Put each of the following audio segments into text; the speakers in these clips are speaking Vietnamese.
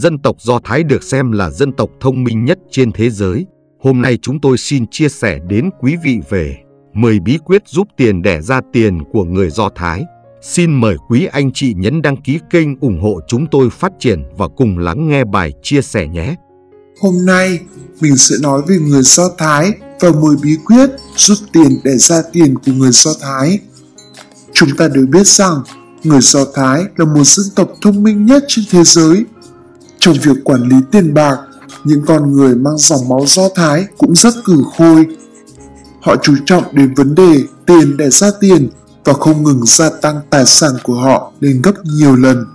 Dân tộc Do Thái được xem là dân tộc thông minh nhất trên thế giới. Hôm nay chúng tôi xin chia sẻ đến quý vị về 10 bí quyết giúp tiền đẻ ra tiền của người Do Thái. Xin mời quý anh chị nhấn đăng ký kênh ủng hộ chúng tôi phát triển và cùng lắng nghe bài chia sẻ nhé. Hôm nay mình sẽ nói về người Do Thái và 10 bí quyết giúp tiền đẻ ra tiền của người Do Thái. Chúng ta đều biết rằng người Do Thái là một dân tộc thông minh nhất trên thế giới. Trong việc quản lý tiền bạc, những con người mang dòng máu Do Thái cũng rất cừ khôi. Họ chú trọng đến vấn đề tiền đẻ ra tiền và không ngừng gia tăng tài sản của họ lên gấp nhiều lần.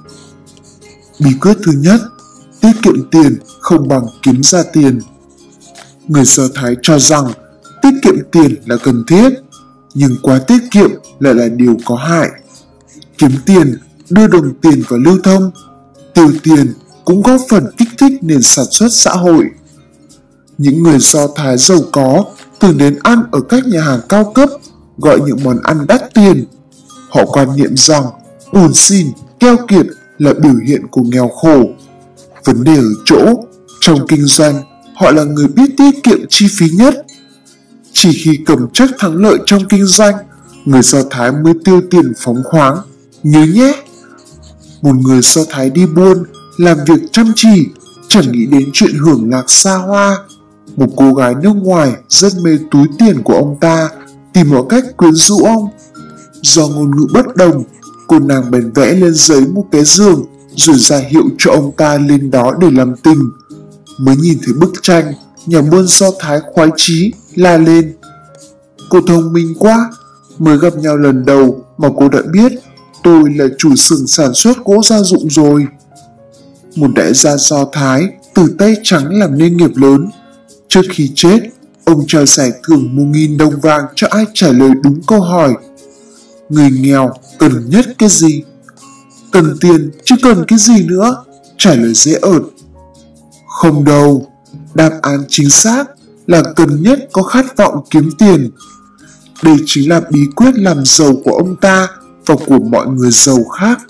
Bí quyết thứ nhất, tiết kiệm tiền không bằng kiếm ra tiền. Người Do Thái cho rằng tiết kiệm tiền là cần thiết, nhưng quá tiết kiệm lại là điều có hại. Kiếm tiền, đưa đồng tiền vào lưu thông, tiêu tiền cũng góp phần kích thích nền sản xuất xã hội. Những người Do Thái giàu có thường đến ăn ở các nhà hàng cao cấp, gọi những món ăn đắt tiền. Họ quan niệm rằng buồn xỉn, keo kiệt là biểu hiện của nghèo khổ. Vấn đề ở chỗ, trong kinh doanh, họ là người biết tiết kiệm chi phí nhất. Chỉ khi cầm chắc thắng lợi trong kinh doanh, người Do Thái mới tiêu tiền phóng khoáng. Nhớ nhé! Một người Do Thái đi buôn, làm việc chăm chỉ, chẳng nghĩ đến chuyện hưởng lạc xa hoa. Một cô gái nước ngoài rất mê túi tiền của ông ta, tìm mọi cách quyến rũ ông. Do ngôn ngữ bất đồng, cô nàng bèn vẽ lên giấy một cái giường, rồi ra hiệu cho ông ta lên đó để làm tình. Mới nhìn thấy bức tranh, nhà buôn Do Thái khoái chí la lên: "Cô thông minh quá, mới gặp nhau lần đầu mà cô đã biết tôi là chủ xưởng sản xuất gỗ gia dụng rồi." Một đại gia Do Thái từ tay trắng làm nên nghiệp lớn. Trước khi chết, ông trao giải thưởng 1.000 đồng vàng cho ai trả lời đúng câu hỏi: người nghèo cần nhất cái gì? Cần tiền chứ cần cái gì nữa? Trả lời dễ ợt. Không đâu, đáp án chính xác là cần nhất có khát vọng kiếm tiền. Đây chính là bí quyết làm giàu của ông ta và của mọi người giàu khác.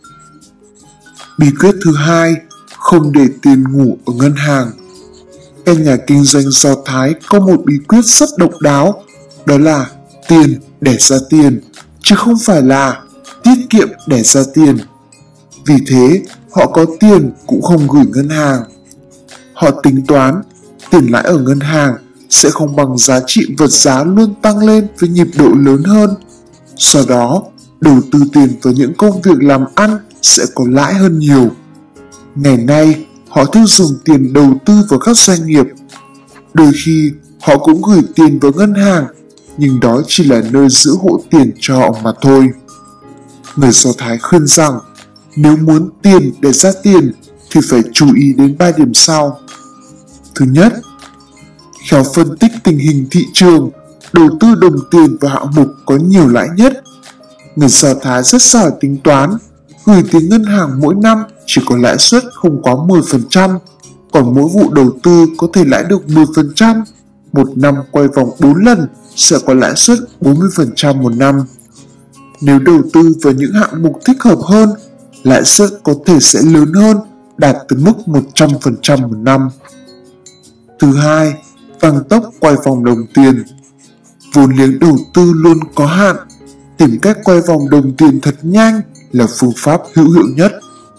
Bí quyết thứ hai, không để tiền ngủ ở ngân hàng. Các nhà kinh doanh Do Thái có một bí quyết rất độc đáo, đó là tiền đẻ ra tiền, chứ không phải là tiết kiệm đẻ ra tiền. Vì thế, họ có tiền cũng không gửi ngân hàng. Họ tính toán, tiền lãi ở ngân hàng sẽ không bằng giá trị vật giá luôn tăng lên với nhịp độ lớn hơn. Sau đó, đầu tư tiền vào những công việc làm ăn sẽ có lãi hơn nhiều. Ngày nay, họ thường dùng tiền đầu tư vào các doanh nghiệp. Đôi khi, họ cũng gửi tiền vào ngân hàng, nhưng đó chỉ là nơi giữ hộ tiền cho họ mà thôi. Người Do Thái khuyên rằng, nếu muốn tiền để ra tiền thì phải chú ý đến 3 điểm sau. Thứ nhất, khéo phân tích tình hình thị trường, đầu tư đồng tiền vào hạng mục có nhiều lãi nhất. Người Do Thái rất giỏi tính toán, gửi tiền ngân hàng mỗi năm chỉ có lãi suất không quá 10%, còn mỗi vụ đầu tư có thể lãi được 10%. Một năm quay vòng 4 lần sẽ có lãi suất 40% một năm. Nếu đầu tư vào những hạng mục thích hợp hơn, lãi suất có thể sẽ lớn hơn, đạt tới mức 100% một năm. Thứ hai, tăng tốc quay vòng đồng tiền. Vốn liếng đầu tư luôn có hạn, tìm cách quay vòng đồng tiền thật nhanh là phương pháp hữu hiệu nhất.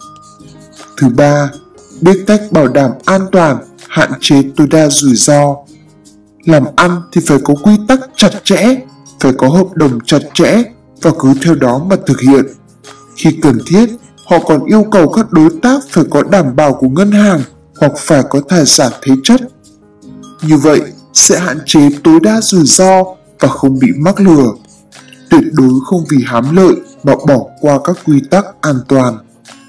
Thứ ba, biết cách bảo đảm an toàn, hạn chế tối đa rủi ro. Làm ăn thì phải có quy tắc chặt chẽ, phải có hợp đồng chặt chẽ và cứ theo đó mà thực hiện. Khi cần thiết, họ còn yêu cầu các đối tác phải có đảm bảo của ngân hàng hoặc phải có tài sản thế chấp. Như vậy sẽ hạn chế tối đa rủi ro và không bị mắc lừa. Tuyệt đối không vì hám lợi mà bỏ qua các quy tắc an toàn.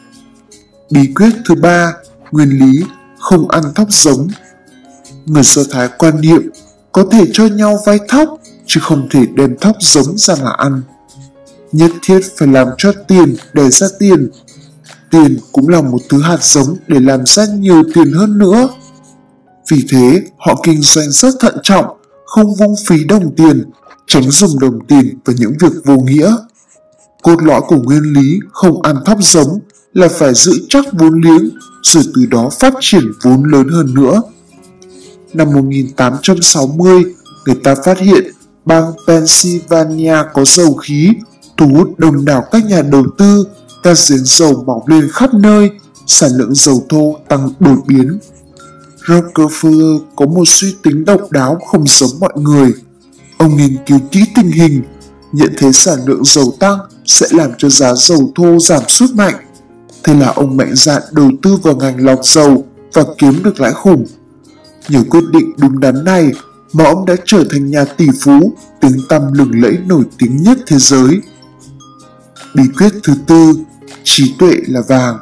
Bí quyết thứ ba, nguyên lý không ăn thóc giống. Người Do Thái quan niệm có thể cho nhau vay thóc chứ không thể đem thóc giống ra mà ăn. Nhất thiết phải làm cho tiền đẻ ra tiền. Tiền cũng là một thứ hạt giống để làm ra nhiều tiền hơn nữa. Vì thế, họ kinh doanh rất thận trọng, không vung phí đồng tiền, tránh dùng đồng tiền vào những việc vô nghĩa. Cốt lõi của nguyên lý không ăn thóc giống là phải giữ chắc vốn liếng, rồi từ đó phát triển vốn lớn hơn nữa. Năm 1860, người ta phát hiện bang Pennsylvania có dầu khí, thu hút đông đảo các nhà đầu tư, các giếng dầu mọc lên khắp nơi, sản lượng dầu thô tăng đột biến. Rockefeller có một suy tính độc đáo không giống mọi người. Ông nghiên cứu kỹ tình hình, nhận thấy sản lượng dầu tăng sẽ làm cho giá dầu thô giảm sút mạnh. Thế là ông mạnh dạn đầu tư vào ngành lọc dầu và kiếm được lãi khủng. Nhờ quyết định đúng đắn này mà ông đã trở thành nhà tỷ phú, tiếng tăm lừng lẫy nổi tiếng nhất thế giới. Bí quyết thứ tư, trí tuệ là vàng.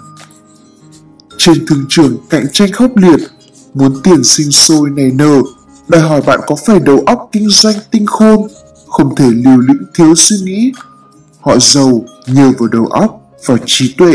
Trên thương trường cạnh tranh khốc liệt, muốn tiền sinh sôi nảy nở, đòi hỏi bạn có phải đầu óc kinh doanh tinh khôn, không thể liều lĩnh thiếu suy nghĩ. Họ giàu nhờ vào đầu óc và trí tuệ.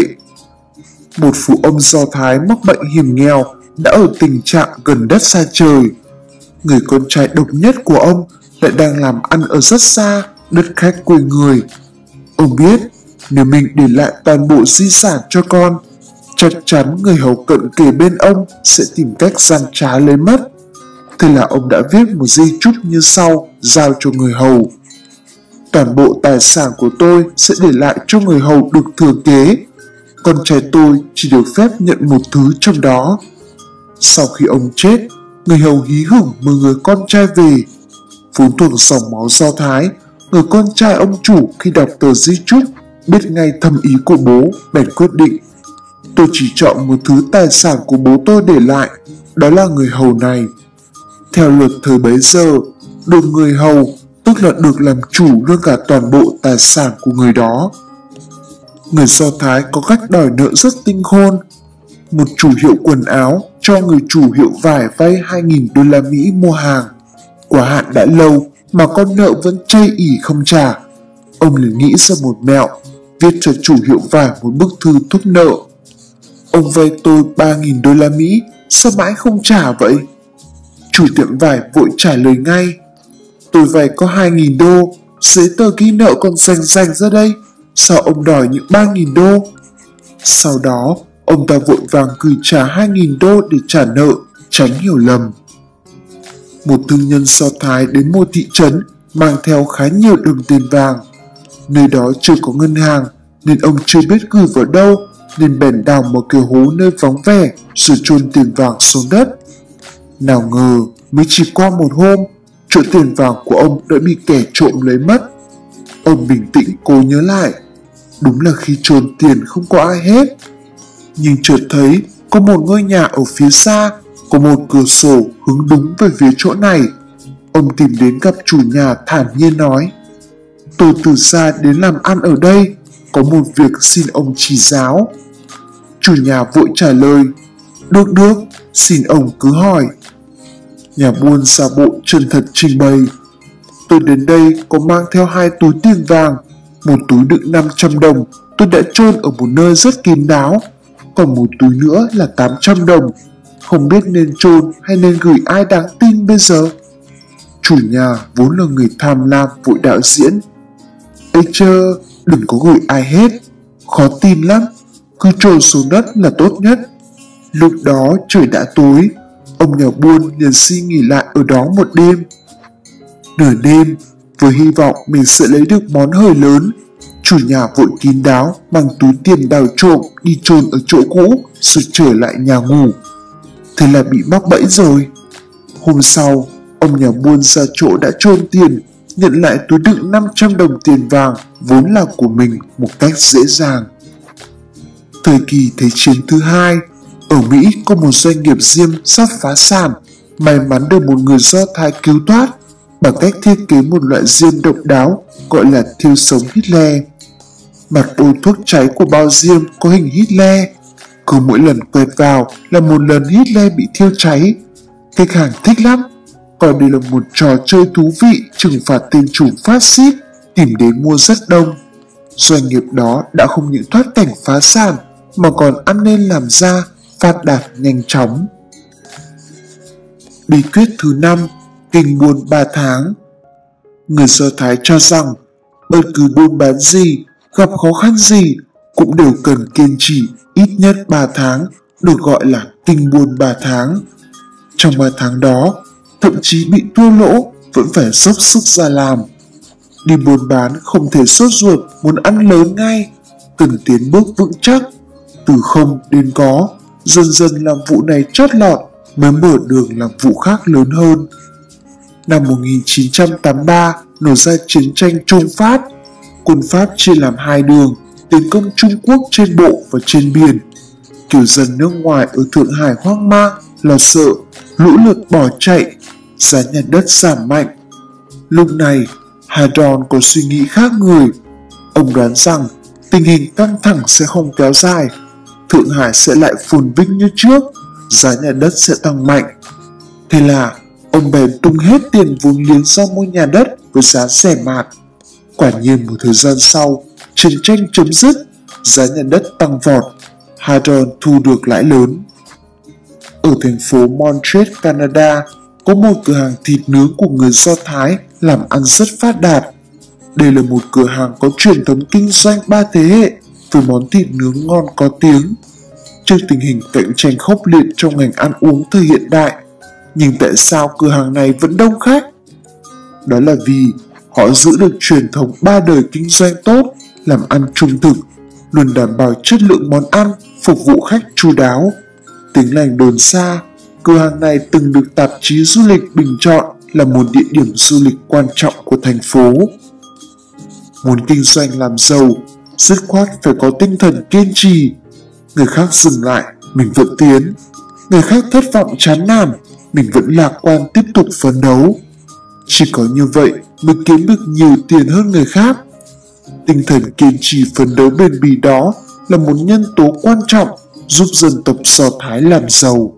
Một phụ ông Do Thái mắc bệnh hiểm nghèo đã ở tình trạng gần đất xa trời. Người con trai độc nhất của ông lại đang làm ăn ở rất xa, đất khách quê người. Ông biết nếu mình để lại toàn bộ di sản cho con, chắc chắn người hầu cận kề bên ông sẽ tìm cách gian trá lấy mất. Thế là ông đã viết một di chúc như sau, giao cho người hầu. Toàn bộ tài sản của tôi sẽ để lại cho người hầu được thừa kế. Con trai tôi chỉ được phép nhận một thứ trong đó. Sau khi ông chết, người hầu hí hửng mời người con trai về. Vốn thuộc dòng máu Do Thái, người con trai ông chủ khi đọc tờ di chúc biết ngay thâm ý của bố, bèn quyết định: tôi chỉ chọn một thứ tài sản của bố tôi để lại, đó là người hầu này. Theo luật thời bấy giờ, được người hầu tức là được làm chủ luôn cả toàn bộ tài sản của người đó. Người Do Thái có cách đòi nợ rất tinh khôn. Một chủ hiệu quần áo cho người chủ hiệu vải vay 2.000 đô la Mỹ mua hàng. Quá hạn đã lâu mà con nợ vẫn chây ỉ không trả. Ông liền nghĩ ra một mẹo, viết cho chủ hiệu vải một bức thư thúc nợ. Ông vay tôi 3.000 đô la Mỹ, sao mãi không trả vậy? Chủ tiệm vải vội trả lời ngay: tôi vay có 2.000 đô, giấy tờ ghi nợ còn rành ra đây, sao ông đòi những 3.000 đô? Sau đó, ông ta vội vàng gửi trả 2.000 đô để trả nợ, tránh hiểu lầm. Một thương nhân Do Thái đến một thị trấn mang theo khá nhiều đồng tiền vàng. Nơi đó chưa có ngân hàng nên ông chưa biết gửi vào đâu, nên bèn đào một cái hố nơi vắng vẻ rồi chôn tiền vàng xuống đất. Nào ngờ mới chỉ qua một hôm, chỗ tiền vàng của ông đã bị kẻ trộm lấy mất. Ông bình tĩnh cố nhớ lại, đúng là khi chôn tiền không có ai hết. Nhưng chợt thấy có một ngôi nhà ở phía xa, có một cửa sổ hướng đúng về phía chỗ này. Ông tìm đến gặp chủ nhà thản nhiên nói: tôi từ xa đến làm ăn ở đây, có một việc xin ông chỉ giáo. Chủ nhà vội trả lời: được, xin ông cứ hỏi. Nhà buôn giả bộ chân thật trình bày: tôi đến đây có mang theo 2 túi tiền vàng, một túi đựng 500 đồng tôi đã chôn ở một nơi rất kín đáo, còn một túi nữa là 800 đồng, không biết nên chôn hay nên gửi ai đáng tin bây giờ. Chủ nhà vốn là người tham lam vội đạo diễn: ê chơ, đừng có gửi ai hết, khó tin lắm, cứ chôn xuống đất là tốt nhất. Lúc đó trời đã tối, ông nhà buôn liền suy nghỉ lại ở đó một đêm. Nửa đêm, với hy vọng mình sẽ lấy được món hời lớn, chủ nhà vội kín đáo mang túi tiền đào trộm đi chôn ở chỗ cũ rồi trở lại nhà ngủ. Thế là bị mắc bẫy rồi. Hôm sau, ông nhà buôn ra chỗ đã chôn tiền, nhận lại túi đựng 500 đồng tiền vàng vốn là của mình một cách dễ dàng. Thời kỳ Thế chiến thứ hai, ở Mỹ có một doanh nghiệp diêm sắp phá sản, may mắn được một người Do Thái cứu thoát bằng cách thiết kế một loại diêm độc đáo gọi là thiêu sống Hitler. Mặt bôi thuốc cháy của bao diêm có hình Hitler, cứ mỗi lần quẹt vào là một lần Hitler bị thiêu cháy. Khách hàng thích lắm, coi đây là một trò chơi thú vị trừng phạt tên chủ phát xít, tìm đến mua rất đông. Doanh nghiệp đó đã không những thoát cảnh phá sản mà còn ăn nên làm ra, phát đạt nhanh chóng. Bí quyết thứ 5, kinh buôn 3 tháng. Người Do Thái cho rằng bất cứ buôn bán gì, gặp khó khăn gì cũng đều cần kiên trì ít nhất 3 tháng, được gọi là kinh buôn 3 tháng. Trong 3 tháng đó, thậm chí bị thua lỗ vẫn phải dốc sức ra làm. Đi buôn bán không thể sốt ruột muốn ăn lớn ngay, cần tiến bước vững chắc, từ không đến có, dần dần làm vụ này chót lọt mới mở đường làm vụ khác lớn hơn. Năm 1983 nổ ra chiến tranh Trung Pháp. Quân Pháp chia làm hai đường, tiến công Trung Quốc trên bộ và trên biển. Kiểu dân nước ngoài ở Thượng Hải hoang mang, lo sợ, lũ lượt bỏ chạy, giá nhà đất giảm mạnh. Lúc này, Hadron có suy nghĩ khác người. Ông đoán rằng tình hình căng thẳng sẽ không kéo dài, Thượng Hải sẽ lại phồn vinh như trước, giá nhà đất sẽ tăng mạnh. Thế là ông bèn tung hết tiền vốn liếng ra mua nhà đất với giá rẻ mạt. Quả nhiên một thời gian sau, chiến tranh chấm dứt, giá nhà đất tăng vọt, Hadron thu được lãi lớn. Ở thành phố Montreal, Canada, có một cửa hàng thịt nướng của người Do Thái làm ăn rất phát đạt. Đây là một cửa hàng có truyền thống kinh doanh 3 thế hệ với món thịt nướng ngon có tiếng. Trước tình hình cạnh tranh khốc liệt trong ngành ăn uống thời hiện đại, nhưng tại sao cửa hàng này vẫn đông khách? Đó là vì họ giữ được truyền thống 3 đời kinh doanh tốt, làm ăn trung thực, luôn đảm bảo chất lượng món ăn, phục vụ khách chu đáo. Tiếng lành đồn xa, cửa hàng này từng được tạp chí du lịch bình chọn là một địa điểm du lịch quan trọng của thành phố. Muốn kinh doanh làm giàu, dứt khoát phải có tinh thần kiên trì. Người khác dừng lại, mình vẫn tiến. Người khác thất vọng chán nản, mình vẫn lạc quan tiếp tục phấn đấu. Chỉ có như vậy mới kiếm được nhiều tiền hơn người khác. Tinh thần kiên trì phấn đấu bền bỉ đó là một nhân tố quan trọng giúp dân tộc Do Thái làm giàu.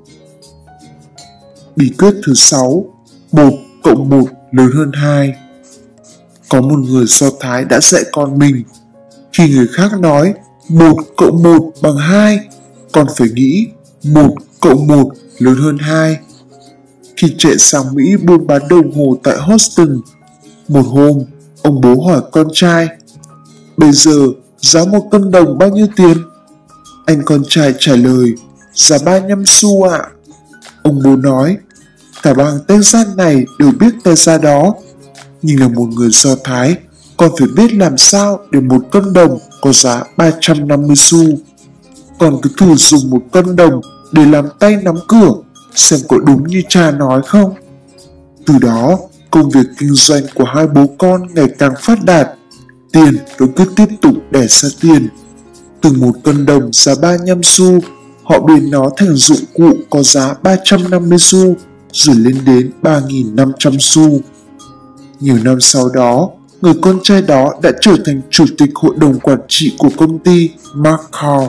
Bí quyết thứ 6, 1 cộng 1 lớn hơn 2. Có một người Do Thái đã dạy con mình, khi người khác nói 1 cộng 1 bằng 2, con phải nghĩ 1 cộng 1 lớn hơn 2. Khi chạy sang Mỹ buôn bán đồng hồ tại Houston, một hôm, ông bố hỏi con trai, bây giờ giá một cân đồng bao nhiêu tiền? Anh con trai trả lời, giá 35 xu ạ. Ông bố nói, cả bang Texas này đều biết cái giá đó, nhưng là một người Do Thái, con phải biết làm sao để một cân đồng có giá 350 xu. Con cứ thử dùng một cân đồng để làm tay nắm cửa, xem có đúng như cha nói không. Từ đó, công việc kinh doanh của hai bố con ngày càng phát đạt, tiền vẫn cứ tiếp tục đẻ ra tiền. Từ một cân đồng giá 35 xu, họ biến nó thành dụng cụ có giá 350 xu, rồi lên đến 3.500 xu. Nhiều năm sau đó, người con trai đó đã trở thành chủ tịch hội đồng quản trị của công ty Markov.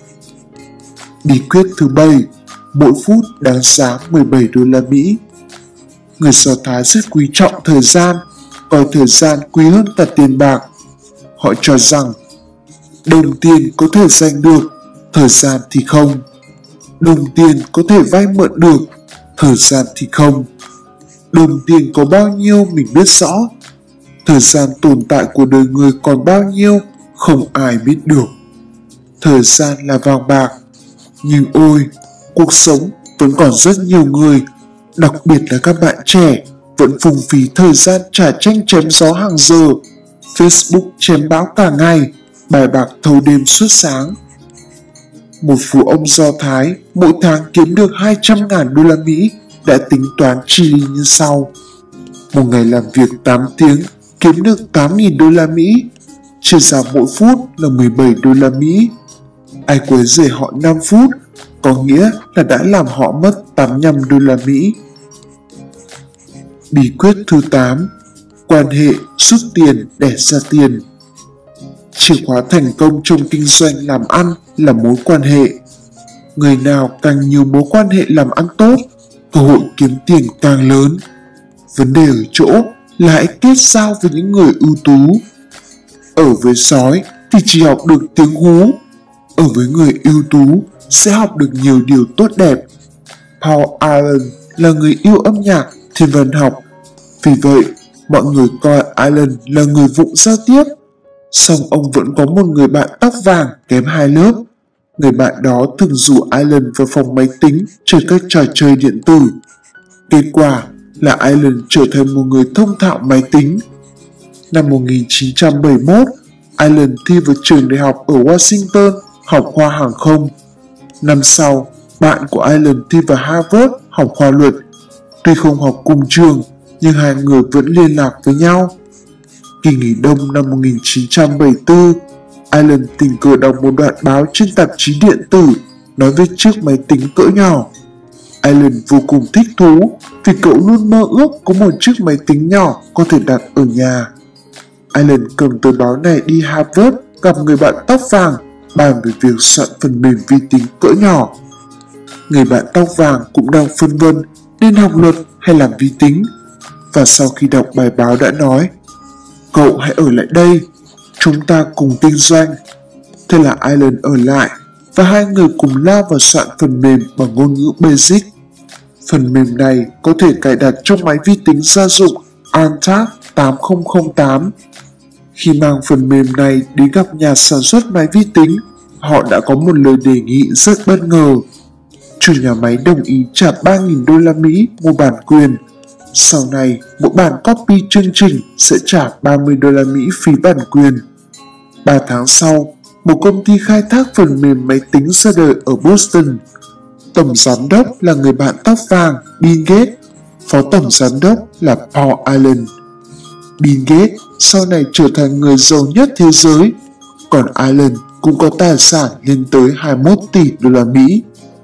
Bí quyết thứ 7, mỗi phút đáng giá 17 đô la Mỹ. Người Do Thái rất quý trọng thời gian, coi thời gian quý hơn cả tiền bạc. Họ cho rằng đồng tiền có thể giành được, thời gian thì không. Đồng tiền có thể vay mượn được, thời gian thì không. Đồng tiền có bao nhiêu mình biết rõ, thời gian tồn tại của đời người còn bao nhiêu không ai biết được. Thời gian là vàng bạc, nhưng ôi, cuộc sống vẫn còn rất nhiều người, đặc biệt là các bạn trẻ, vẫn phung phí thời gian trả tranh chém gió hàng giờ, Facebook chém báo cả ngày, bài bạc thâu đêm suốt sáng. Một phú ông Do Thái mỗi tháng kiếm được 200.000 đô la Mỹ đã tính toán chi lý như sau. Một ngày làm việc 8 tiếng kiếm được 8.000 đô la Mỹ, chia ra mỗi phút là 17 đô la Mỹ. Ai quấy rầy họ 5 phút có nghĩa là đã làm họ mất 85 đô la Mỹ. Bí quyết thứ 8, quan hệ rút tiền đẻ ra tiền. Chìa khóa thành công trong kinh doanh làm ăn là mối quan hệ. Người nào càng nhiều mối quan hệ làm ăn tốt, cơ hội kiếm tiền càng lớn. Vấn đề ở chỗ là hãy kết giao với những người ưu tú. Ở với sói thì chỉ học được tiếng hú, ở với người ưu tú sẽ học được nhiều điều tốt đẹp. Paul Allen là người yêu âm nhạc, thiên văn học. Vì vậy, mọi người coi Allen là người vụng giao tiếp. Song ông vẫn có một người bạn tóc vàng kém 2 lớp. Người bạn đó thường rủ Alan vào phòng máy tính chơi các trò chơi điện tử. Kết quả là Alan trở thành một người thông thạo máy tính. Năm 1971, Alan thi vào trường đại học ở Washington học khoa hàng không. Năm sau, bạn của Alan thi vào Harvard học khoa luật. Tuy không học cùng trường, nhưng hai người vẫn liên lạc với nhau. Kỳ nghỉ đông năm 1974, Alan tình cờ đọc một đoạn báo trên tạp chí điện tử nói về chiếc máy tính cỡ nhỏ. Alan vô cùng thích thú vì cậu luôn mơ ước có một chiếc máy tính nhỏ có thể đặt ở nhà. Alan cầm tờ báo này đi Harvard gặp người bạn tóc vàng bàn về việc soạn phần mềm vi tính cỡ nhỏ. Người bạn tóc vàng cũng đang phân vân nên học luật hay làm vi tính, và sau khi đọc bài báo đã nói: "Cậu hãy ở lại đây, chúng ta cùng kinh doanh." Thế là Alan ở lại và hai người cùng lao vào soạn phần mềm bằng ngôn ngữ BASIC. Phần mềm này có thể cài đặt trong máy vi tính gia dụng Antec 8008. Khi mang phần mềm này đến gặp nhà sản xuất máy vi tính, họ đã có một lời đề nghị rất bất ngờ. Chủ nhà máy đồng ý trả 3.000 đô la Mỹ mua bản quyền. Sau này, mỗi bản copy chương trình sẽ trả 30 đô la Mỹ phí bản quyền. 3 tháng sau, một công ty khai thác phần mềm máy tính ra đời ở Boston. Tổng giám đốc là người bạn tóc vàng Bill Gates, phó tổng giám đốc là Paul Allen. Bill Gates sau này trở thành người giàu nhất thế giới, còn Allen cũng có tài sản lên tới 21 tỷ đô la Mỹ.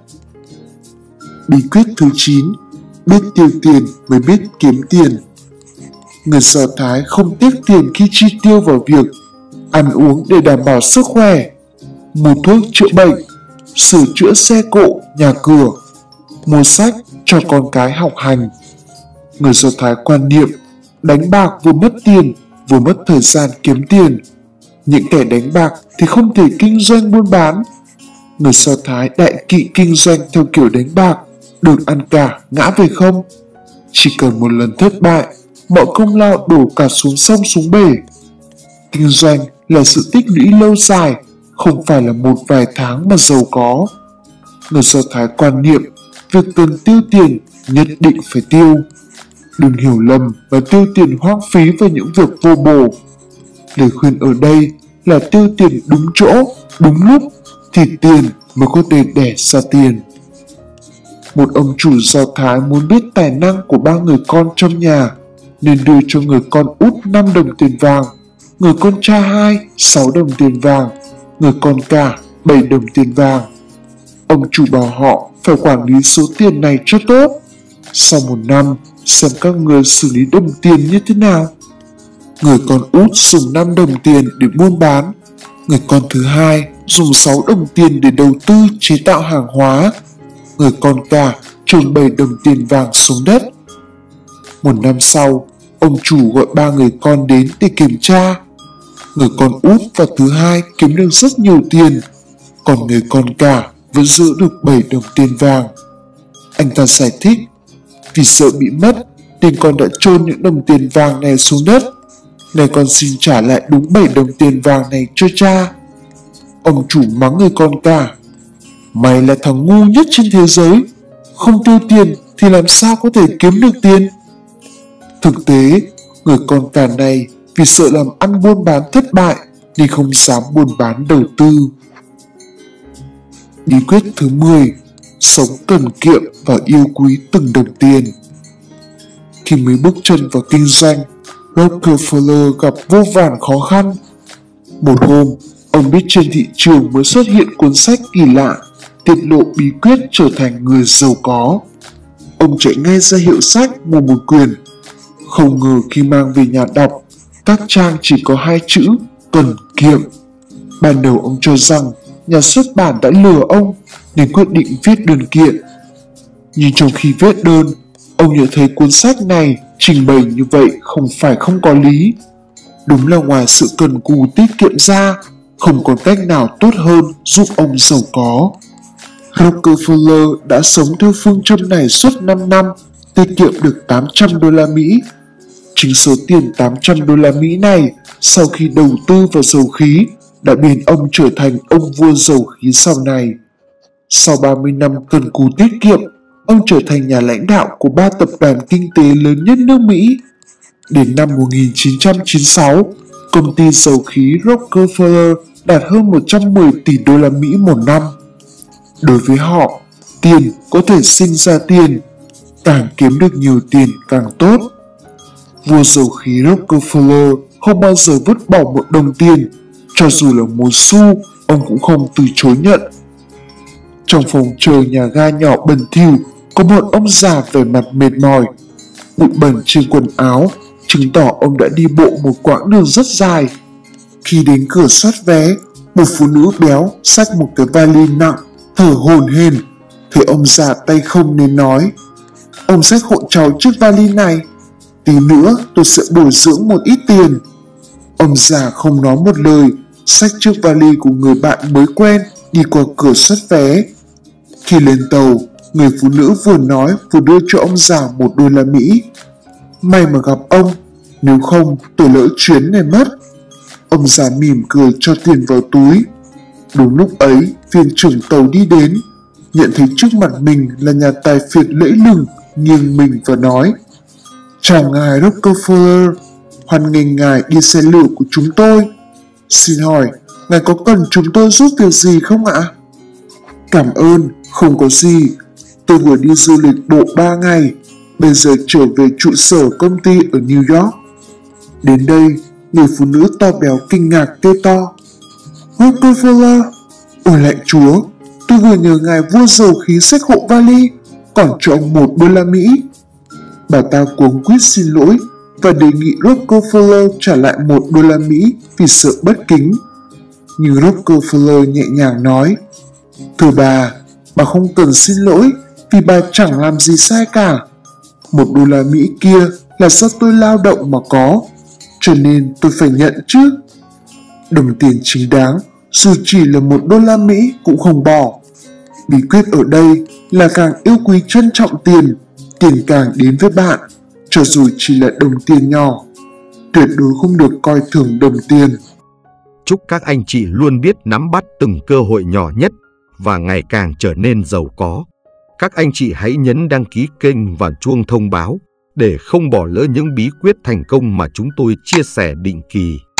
Bí quyết thứ 9: biết tiêu tiền mới biết kiếm tiền. Người Do Thái không tiếc tiền khi chi tiêu vào việc ăn uống để đảm bảo sức khỏe, mua thuốc chữa bệnh, sửa chữa xe cộ, nhà cửa, mua sách cho con cái học hành. Người Do Thái quan niệm đánh bạc vừa mất tiền vừa mất thời gian kiếm tiền. Những kẻ đánh bạc thì không thể kinh doanh buôn bán. Người Do Thái đại kỵ kinh doanh theo kiểu đánh bạc, được ăn cả ngã về không. Chỉ cần một lần thất bại, mọi công lao đổ cả xuống sông xuống bể. Kinh doanh là sự tích lũy lâu dài, không phải là một vài tháng mà giàu có. Người Do Thái quan niệm việc cần tiêu tiền nhất định phải tiêu. Đừng hiểu lầm và tiêu tiền hoang phí vào những việc vô bổ. Lời khuyên ở đây là tiêu tiền đúng chỗ, đúng lúc thì tiền mới có thể đẻ ra tiền. Một ông chủ Do Thái muốn biết tài năng của 3 người con trong nhà nên đưa cho người con út 5 đồng tiền vàng, người con trai 2 6 đồng tiền vàng, người con cả 7 đồng tiền vàng. Ông chủ bảo họ phải quản lý số tiền này cho tốt. Sau 1 năm, xem các người xử lý đồng tiền như thế nào. Người con út dùng 5 đồng tiền để buôn bán, người con thứ hai dùng 6 đồng tiền để đầu tư chế tạo hàng hóa, người con cả chôn 7 đồng tiền vàng xuống đất. 1 năm sau, ông chủ gọi 3 người con đến để kiểm tra. Người con út và thứ hai kiếm được rất nhiều tiền, còn người con cả vẫn giữ được 7 đồng tiền vàng. Anh ta giải thích, vì sợ bị mất nên con đã chôn những đồng tiền vàng này xuống đất. Này con xin trả lại đúng 7 đồng tiền vàng này cho cha. Ông chủ mắng người con cả, mày là thằng ngu nhất trên thế giới, không tiêu tiền thì làm sao có thể kiếm được tiền. Thực tế, người con cả này vì sợ làm ăn buôn bán thất bại nên không dám buôn bán đầu tư. Bí quyết thứ 10: sống cần kiệm và yêu quý từng đồng tiền. Khi mới bước chân vào kinh doanh, Rockefeller gặp vô vàn khó khăn. Một hôm, ông biết trên thị trường mới xuất hiện cuốn sách kỳ lạ tiết lộ bí quyết trở thành người giàu có. Ông chạy ngay ra hiệu sách mua một quyển. Không ngờ khi mang về nhà đọc, các trang chỉ có 2 chữ cần kiệm. Ban đầu ông cho rằng nhà xuất bản đã lừa ông nên quyết định viết đơn kiện. Nhưng trong khi viết đơn, ông nhận thấy cuốn sách này trình bày như vậy không phải không có lý. Đúng là ngoài sự cần cù tiết kiệm ra, không còn cách nào tốt hơn giúp ông giàu có. Rockefeller đã sống theo phương châm này suốt 5 năm, tiết kiệm được 800 đô la Mỹ. Chính số tiền 800 đô la Mỹ này sau khi đầu tư vào dầu khí đã biến ông trở thành ông vua dầu khí sau này. Sau 30 năm cần cù tiết kiệm, ông trở thành nhà lãnh đạo của 3 tập đoàn kinh tế lớn nhất nước Mỹ. Đến năm 1996, công ty dầu khí Rockefeller đạt hơn 110 tỷ đô la Mỹ một năm. Đối với họ, tiền có thể sinh ra tiền, càng kiếm được nhiều tiền càng tốt. Vua dầu khí Rockefeller không bao giờ vứt bỏ một đồng tiền, cho dù là một xu, ông cũng không từ chối nhận. Trong phòng chờ nhà ga nhỏ bẩn thỉu, có một ông già vẻ mặt mệt mỏi, bụi bẩn trên quần áo, chứng tỏ ông đã đi bộ một quãng đường rất dài. Khi đến cửa soát vé, một phụ nữ béo xách một cái vali nặng, thở hổn hển. Thấy ông già tay không nên nói: "Ông xách hộ cháu chiếc vali này, tí nữa tôi sẽ bồi dưỡng một ít tiền." Ông già không nói một lời, xách chiếc vali của người bạn mới quen đi qua cửa soát vé. Khi lên tàu, người phụ nữ vừa nói vừa đưa cho ông già $1. "May mà gặp ông, nếu không tôi lỡ chuyến này mất." Ông già mỉm cười cho tiền vào túi. Đúng lúc ấy, viên trưởng tàu đi đến, nhận thấy trước mặt mình là nhà tài phiệt lẫy lừng, nghiêng mình và nói: "Chào ngài Rockefeller, hoan nghênh ngài đi xe lửa của chúng tôi. Xin hỏi, ngài có cần chúng tôi giúp việc gì không ạ?" "Cảm ơn, không có gì. Tôi vừa đi du lịch bộ 3 ngày, bây giờ trở về trụ sở công ty ở New York." Đến đây, người phụ nữ to béo kinh ngạc kêu to: "Rockefeller, ôi lạy Chúa, tôi vừa nhờ ngài vua dầu khí xách hộ vali, còn cho ông $1." Bà ta cuống quýt xin lỗi và đề nghị Rockefeller trả lại $1 vì sợ bất kính. Nhưng Rockefeller nhẹ nhàng nói: "Thưa bà không cần xin lỗi vì bà chẳng làm gì sai cả. $1 kia là do tôi lao động mà có, cho nên tôi phải nhận chứ. Đồng tiền chính đáng, dù chỉ là $1 cũng không bỏ. Bí quyết ở đây là càng yêu quý trân trọng tiền, tiền càng đến với bạn, cho dù chỉ là đồng tiền nhỏ. Tuyệt đối không được coi thường đồng tiền." Chúc các anh chị luôn biết nắm bắt từng cơ hội nhỏ nhất và ngày càng trở nên giàu có. Các anh chị hãy nhấn đăng ký kênh và chuông thông báo để không bỏ lỡ những bí quyết thành công mà chúng tôi chia sẻ định kỳ.